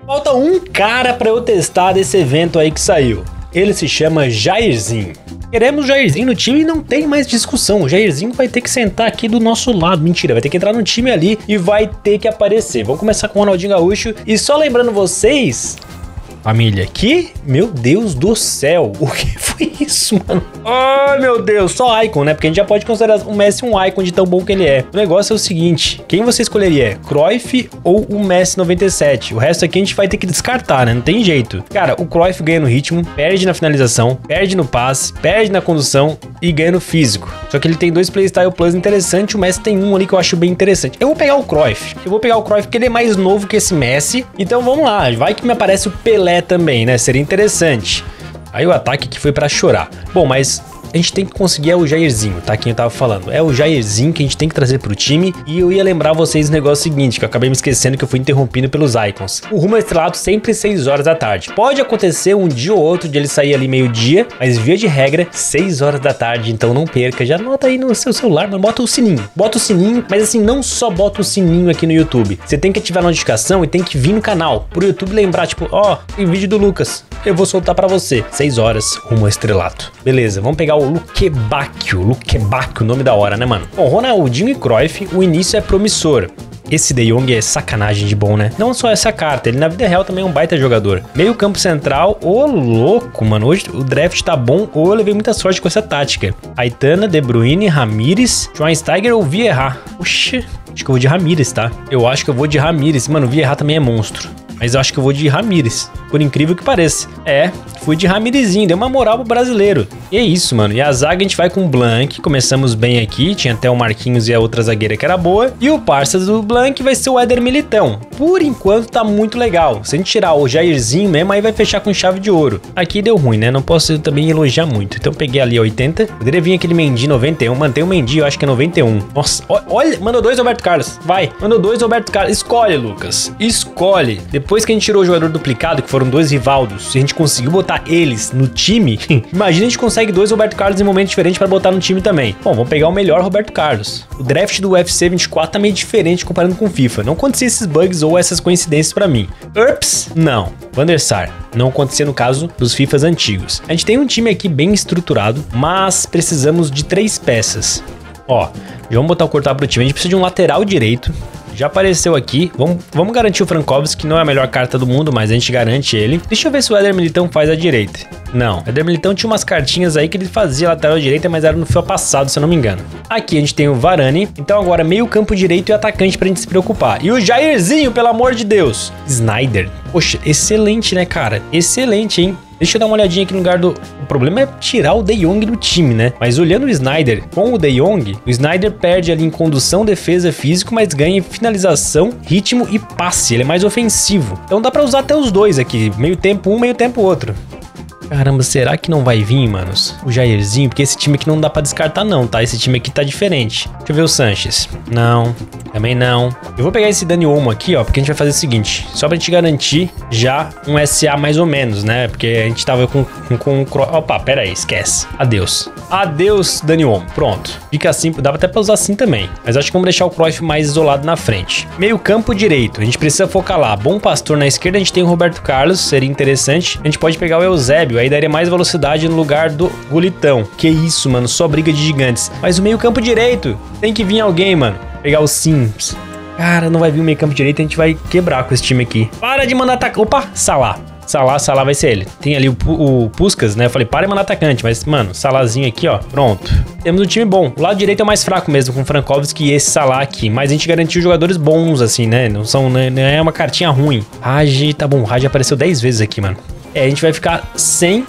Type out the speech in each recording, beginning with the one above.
Falta um cara pra eu testar desse evento aí que saiu. Ele se chama Jairzinho. Queremos o Jairzinho no time e não tem mais discussão. O Jairzinho vai ter que sentar aqui do nosso lado. Mentira, vai ter que entrar no time ali e vai ter que aparecer. Vamos começar com o Ronaldinho Gaúcho. E só lembrando vocês... Família, que? Meu Deus do céu, o que foi isso, mano? Ai, meu Deus, só Icon, né? Porque a gente já pode considerar o Messi um Icon de tão bom que ele é. O negócio é o seguinte, quem você escolheria? Cruyff ou o Messi 97? O resto aqui a gente vai ter que descartar, né? Não tem jeito. Cara, o Cruyff ganha no ritmo, perde na finalização, perde no passe, perde na condução e ganha no físico. Só que ele tem dois Playstyle Plus interessantes, o Messi tem um ali que eu acho bem interessante. Eu vou pegar o Cruyff. Porque ele é mais novo que esse Messi. Então vamos lá, vai que me aparece o Pelé também, né? Seria interessante. Aí o ataque que foi pra chorar. Bom, mas a gente tem que conseguir o Jairzinho, tá? Quem eu tava falando. É o Jairzinho que a gente tem que trazer pro time. E eu ia lembrar vocês o negócio seguinte, que eu acabei me esquecendo que eu fui interrompido pelos Icons. O rumo estrelado sempre 6 horas da tarde. Pode acontecer um dia ou outro de ele sair ali meio-dia, mas via de regra, 6 horas da tarde. Então não perca. Já anota aí no seu celular, mas bota o sininho. Bota o sininho, mas assim, não só bota o sininho aqui no YouTube. Você tem que ativar a notificação e tem que vir no canal. Pro YouTube lembrar, tipo, ó, tem vídeo do Lucas. Eu vou soltar pra você. 6 horas, rumo estrelato. Beleza, vamos pegar o Luquebacchio, o nome da hora, né, mano? Bom, Ronaldinho e Cruyff, o início é promissor. Esse De Jong é sacanagem de bom, né? Não só essa carta, ele na vida real também é um baita jogador. Meio campo central, ô louco, mano. Hoje o draft tá bom ou eu levei muita sorte com essa tática. Aitana, De Bruyne, Ramires, Schweinsteiger ou Vieira. Oxi, acho que eu vou de Ramires, tá? Eu acho que eu vou de Ramires. Mano, o Vieira também é monstro. Mas eu acho que eu vou de Ramires, por incrível que pareça. É, fui de Ramirezinho, deu uma moral pro brasileiro. E é isso, mano. E a zaga a gente vai com o Blanc, começamos bem aqui, tinha até o Marquinhos e a outra zagueira que era boa. E o parça do Blanc vai ser o Éder Militão. Por enquanto tá muito legal. Se a gente tirar o Jairzinho mesmo, aí vai fechar com chave de ouro. Aqui deu ruim, né? Não posso também elogiar muito. Então peguei ali 80. Poderia vir aquele Mendy 91. Mantém o Mendy, eu acho que é 91. Nossa, olha, mandou 2 Roberto Carlos. Vai, mandou 2 Roberto Carlos. Escolhe, Lucas. Escolhe. Depois que a gente tirou o jogador duplicado, que foram 2 Rivaldos, se a gente conseguiu botar eles no time, imagina a gente consegue 2 Roberto Carlos em momentos diferentes para botar no time também. Bom, vamos pegar o melhor Roberto Carlos. O draft do UFC 24 tá meio diferente comparando com o FIFA. Não acontecia esses bugs ou essas coincidências para mim. Ups, não. Van der Sar. Não acontecia no caso dos FIFAs antigos. A gente tem um time aqui bem estruturado, mas precisamos de 3 peças. Ó, já vamos botar o cortar pro time. A gente precisa de um lateral direito. Já apareceu aqui, vamos garantir o Frankowski, que não é a melhor carta do mundo, mas a gente garante ele. Deixa eu ver se o Éder Militão faz a direita. Não, o Éder Militão tinha umas cartinhas aí que ele fazia lateral direita, mas era no FIFA passado, se eu não me engano. Aqui a gente tem o Varane, então agora meio campo direito e atacante pra gente se preocupar. E o Jairzinho, pelo amor de Deus. Snyder. Poxa, excelente, né, cara? Excelente, hein? Deixa eu dar uma olhadinha aqui no lugar do... O problema é tirar o De Jong do time, né? Mas olhando o Snyder com o De Jong, o Snyder perde ali em condução, defesa, físico, mas ganha em finalização, ritmo e passe. Ele é mais ofensivo. Então dá pra usar até os dois aqui. Meio tempo um, meio tempo outro. Caramba, será que não vai vir, manos? O Jairzinho? Porque esse time aqui não dá pra descartar não, tá? Esse time aqui tá diferente. Deixa eu ver o Sanches. Não, também não. Eu vou pegar esse Dani Olmo aqui, ó, porque a gente vai fazer o seguinte. Só pra gente garantir já um SA mais ou menos, né? Porque a gente tava com... Opa, pera aí, esquece. Adeus. Adeus, Dani Olmo. Pronto. Fica assim, dá até pra usar assim também. Mas acho que vamos deixar o Cruyff mais isolado na frente. Meio campo direito, a gente precisa focar lá. Bom Pastor na esquerda, a gente tem o Roberto Carlos, seria interessante. A gente pode pegar o Eusébio, aí daria mais velocidade no lugar do Gulitão. Que isso, mano, só briga de gigantes. Mas o meio campo direito, tem que vir alguém, mano. Pegar o Sims. Cara, não vai vir o meio campo direito, a gente vai quebrar com esse time aqui. Para de mandar atacar. Opa, Salah. Salah vai ser ele. Tem ali o Puskas, né? Eu falei, para de mandar atacante. Mas, mano, Salahzinho aqui, ó. Pronto. Temos um time bom. O lado direito é o mais fraco mesmo, com o Frankowski e esse Salah aqui. Mas a gente garantiu jogadores bons, assim, né? Não é uma cartinha ruim. Raj, tá bom. O Raj apareceu 10 vezes aqui, mano. É, a gente vai ficar sem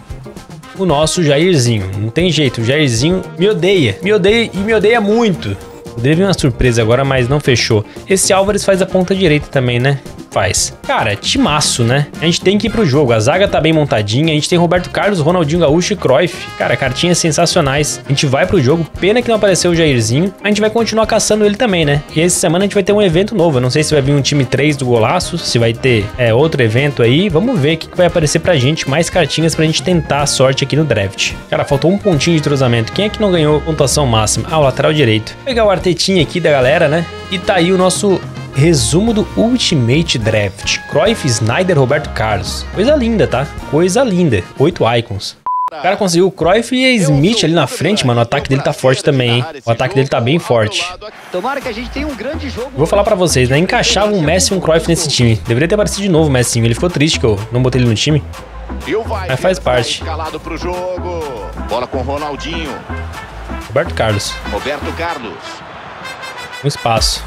o nosso Jairzinho. Não tem jeito. O Jairzinho me odeia. Me odeia e me odeia muito. Poderia vir uma surpresa agora, mas não fechou. Esse Álvares faz a ponta direita também, né? Faz. Cara, timaço, né? A gente tem que ir pro jogo. A zaga tá bem montadinha. A gente tem Roberto Carlos, Ronaldinho Gaúcho e Cruyff. Cara, cartinhas sensacionais. A gente vai pro jogo. Pena que não apareceu o Jairzinho. A gente vai continuar caçando ele também, né? E essa semana a gente vai ter um evento novo. Eu não sei se vai vir um time 3 do Golaço, se vai ter outro evento aí. Vamos ver o que vai aparecer pra gente. Mais cartinhas pra gente tentar a sorte aqui no draft. Cara, faltou um pontinho de entrosamento. Quem é que não ganhou pontuação máxima? Ah, o lateral direito. Vou pegar o Artetinha aqui da galera, né? E tá aí o nosso Resumo do Ultimate Draft. Cruyff, Sneijder, Roberto Carlos. Coisa linda, tá? Coisa linda. 8 icons. O cara conseguiu o Cruyff e a Smith ali na frente, mano. O ataque dele tá forte também, hein? O ataque dele tá bem forte. Tomara que a gente tenha um grande jogo. Vou falar pra vocês, né? Encaixava um Messi e um Cruyff nesse time. Deveria ter aparecido de novo o Messi. Ele ficou triste que eu não botei ele no time. Mas faz parte. Bola com Ronaldinho. Roberto Carlos. Roberto Carlos. Um espaço.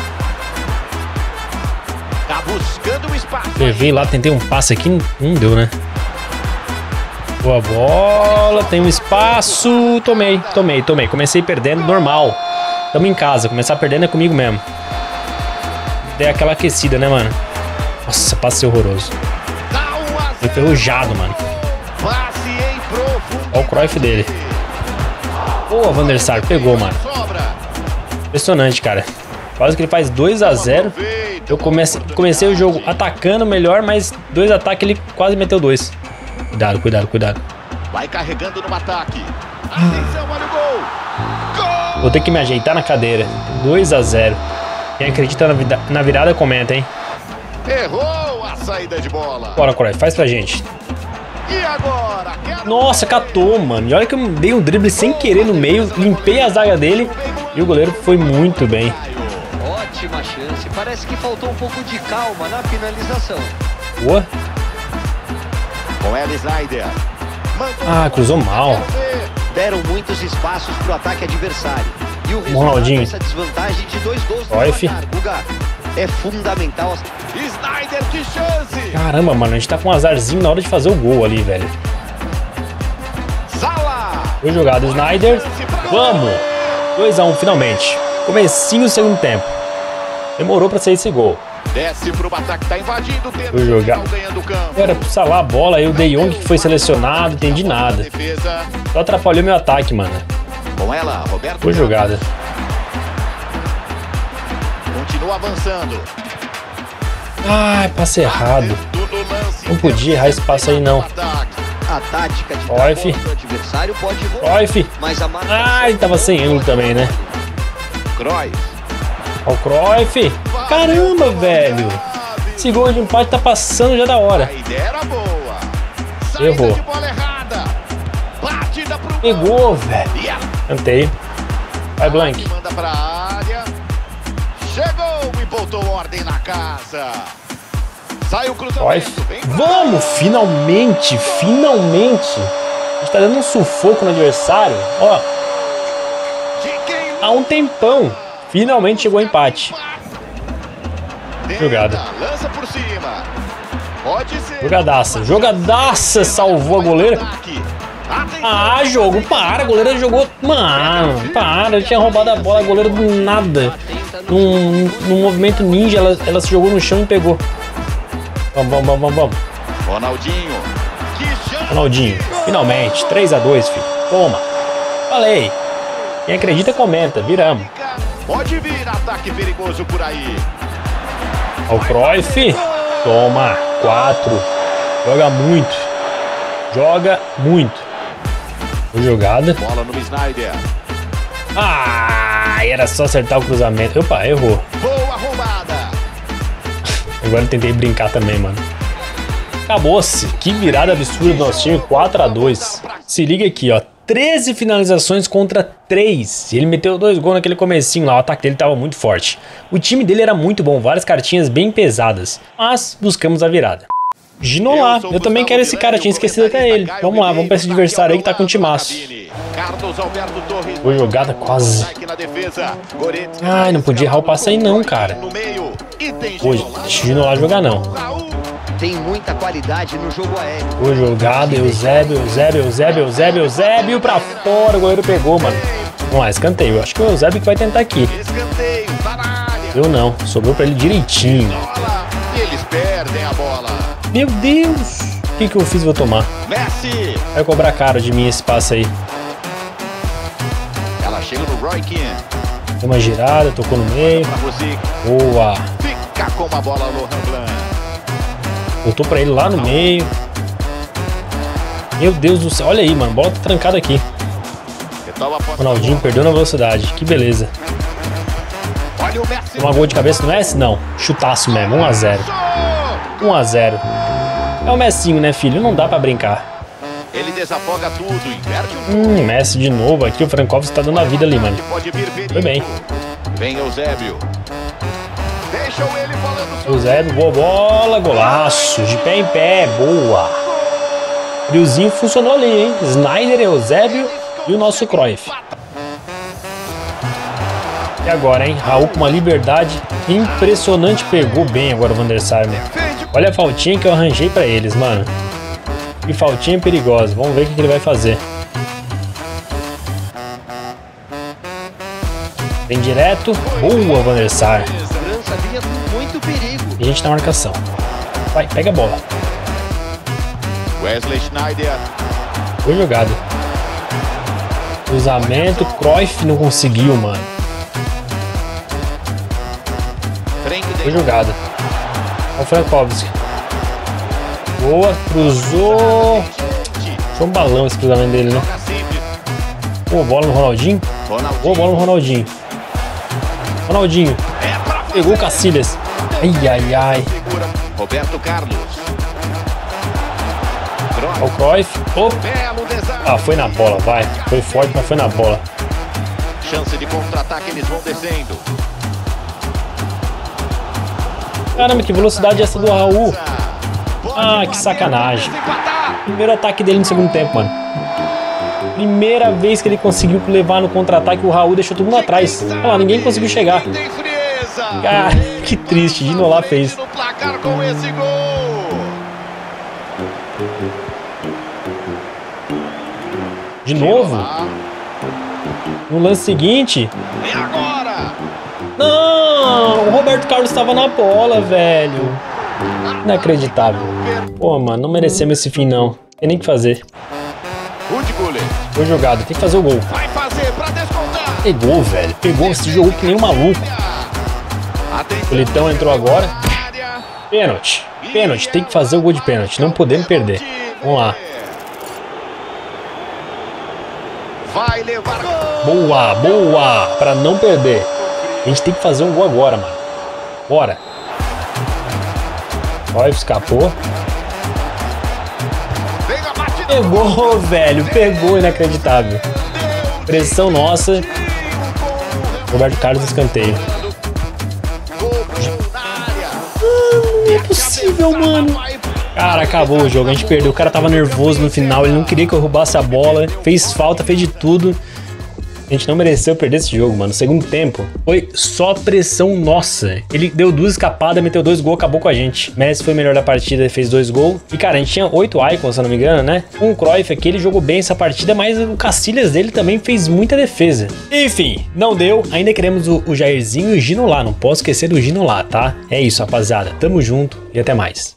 Tá buscando o espaço. Levei lá, tentei um passe aqui, não deu, né? Boa bola, tem um espaço. Tomei. Comecei perdendo, normal. Tamo em casa, começar perdendo é comigo mesmo. Dei aquela aquecida, né, mano? Nossa, passe horroroso. Foi enferrujado, mano. Olha o Cruyff dele. Boa, Van der Sar, pegou, mano. Impressionante, cara. Quase que ele faz 2 a 0. Eu comecei o jogo atacando melhor, mas 2 ataques ele quase meteu 2. Cuidado. Vai carregando no ataque. Atenção, olha o gol. Gol! Vou ter que me ajeitar na cadeira. 2 a 0. Quem acredita na virada, comenta, hein? Errou a saída de bola. Bora, Cruyff, faz pra gente. E agora? Nossa, catou, mano. E olha que eu dei um drible sem querer no meio, limpei a zaga dele e o goleiro foi muito bem. Ótima chance. Parece que faltou um pouco de calma na finalização. Boa. Com Sneijder. Ah, cruzou mal. Deram muitos espaços pro ataque adversário. E o Ronaldinho. essa desvantagem de 2 gols no Cruyff. placar, Guga. É fundamental. Sneijder, que chance! Caramba, mano, a gente tá com um azarzinho na hora de fazer o gol ali, velho. Sala! Foi jogado, Sneijder. Vamos! 2 a 1 finalmente. Comecinho do segundo tempo. Demorou pra sair esse gol. Desce pro ataque, tá invadindo o tempo. Vou jogar. Ganhando o campo. Era pro Salah a bola, aí o De Jong que foi selecionado, entendi nada. Defesa. Só atrapalhou meu ataque, mano. Com ela, Roberto. Foi jogada. Continua avançando. Ai, passe errado. Não podia errar esse passe aí, não. A tática de Cruyff. o adversário pode Cruyff. mas a marca Ai, tava sem ângulo também, né? Cruyff. Ó o Cruyff. Caramba, velho. Esse gol de empate tá passando já da hora. A ideia era boa. Errou. De bola errada. Batida pro Pegou, velho. Cantei. Vai, Blank. Manda pra área. Chegou e botou ordem na casa. Saiu o cruzamento. Vamos, finalmente. A gente tá dando um sufoco no adversário. Ó, há um tempão. Finalmente chegou o empate. Jogada. Lança por cima. Pode ser. Jogadaça, salvou a goleira. Ah, jogo, para, a goleira jogou. Mano, para, tinha roubado a bola, a goleira do nada. Num movimento ninja, ela se jogou no chão e pegou. Vamos. Ronaldinho, finalmente, 3 a 2, filho. Toma. Falei. Quem acredita, comenta. Viramos. Pode vir ataque perigoso por aí. Ó o Cruyff. Toma. 4. Joga muito. Boa jogada. Bola no Sneijder. Ah, era só acertar o cruzamento. Opa, errou. Boa roubada. Agora eu tentei brincar também, mano. Acabou-se. Que virada absurda do nosso time. 4 a 2. Se liga aqui, ó. 13 finalizações contra 3. Ele meteu 2 gols naquele comecinho lá. O ataque dele tava muito forte. O time dele era muito bom. Várias cartinhas bem pesadas. Mas buscamos a virada. Ginola. Eu também quero esse cara. Tinha esquecido até ele. Vamos lá. Vamos pra esse adversário aí que tá com um timaço. Boa jogada quase. Ai, não podia errar o passe aí não, cara. Hoje, deixa o Ginola jogar não. Tem muita qualidade no jogo aéreo. Boa jogada, Eusébio pra fora, o goleiro pegou, mano. Vamos lá, escanteio. Eu acho que é o Eusébio que vai tentar aqui. Eu não, sobrou pra ele direitinho. Eles perdem a bola. Meu Deus, o que eu fiz? Vou tomar. Vai cobrar caro de mim esse passe aí. Ela chega no Roy Keane. Deu uma girada, tocou no meio. Boa. Fica com a bola, Lohan Blanc. Voltou pra ele lá no meio. Meu Deus do céu. Olha aí, mano. A bola tá trancada aqui. Ronaldinho perdeu na velocidade. Que beleza. Olha o Messi. Uma gol de cabeça no Messi? Não. Chutaço mesmo. 1 a 0. 1 a 0. É o Messinho, né, filho? Não dá pra brincar. Ele desafoga tudo, inverte o Messi de novo aqui. O Frankowski tá dando a vida ali, mano. Pode vir perigo. Foi bem. Vem Eusébio. Deixam ele falando sobre... Eusébio, boa bola. Golaço. De pé em pé. Boa. Friozinho funcionou ali, hein? Snyder, Eusébio e o nosso Cruyff. E agora, hein? Raul com uma liberdade impressionante. Pegou bem agora o Van der Sar, né? Olha a faltinha que eu arranjei pra eles, mano. Que faltinha perigosa. Vamos ver o que ele vai fazer. Vem direto. Boa, Van der Sar. França vinha com muito perigo. E a gente na marcação. Vai, pega a bola. Wesley Sneijder. Foi jogado. Cruzamento. Cruyff não conseguiu, mano. Foi jogado. Olha o Frankowski. Boa, cruzou. Foi um balão esse cruzamento dele, né? Boa bola no Ronaldinho. Boa bola no Ronaldinho. Ronaldinho. Pegou o Cacilhas. Ai, ai, ai. Roberto Carlos. Olha o Cruyff. Opa. Ah, foi na bola, vai. Foi forte, mas foi na bola. Chance de contra-ataque, eles vão descendo. Caramba, que velocidade é essa do Raul. Ah, que sacanagem. Primeiro ataque dele no segundo tempo, mano. Primeira vez que ele conseguiu levar no contra-ataque, o Raul deixou todo mundo atrás. Olha lá, ninguém conseguiu chegar. Cara, que triste. Ginola fez. De novo? No lance seguinte. Não, o Roberto Carlos estava na bola, velho. Inacreditável. Pô, mano, não merecemos esse fim, não. Tem nem o que fazer. Foi jogado, tem que fazer o gol. Pegou, velho. Pegou, se jogou que nem um maluco. O Litão entrou agora. Pênalti. Pênalti, tem que fazer o gol de pênalti. Não podemos perder. Vamos lá. Boa, boa. Pra não perder. A gente tem que fazer um gol agora, mano. Bora. Olha, escapou. Pegou, velho. Pegou, inacreditável. Pressão nossa. Roberto Carlos, escanteio. Não é possível, mano. Cara, acabou o jogo. A gente perdeu. O cara tava nervoso no final. Ele não queria que eu roubasse a bola. Fez falta, fez de tudo. A gente não mereceu perder esse jogo, mano. Segundo tempo, foi só pressão nossa. Ele deu 2 escapadas, meteu 2 gols, acabou com a gente. Messi foi o melhor da partida, fez 2 gols. E, cara, a gente tinha 8 icons, se eu não me engano, né? Com o Cruyff aqui, ele jogou bem essa partida, mas o Cacilhas dele também fez muita defesa. Enfim, não deu. Ainda queremos o Jairzinho e o Ginola. Não posso esquecer do Ginola, tá? É isso, rapaziada. Tamo junto e até mais.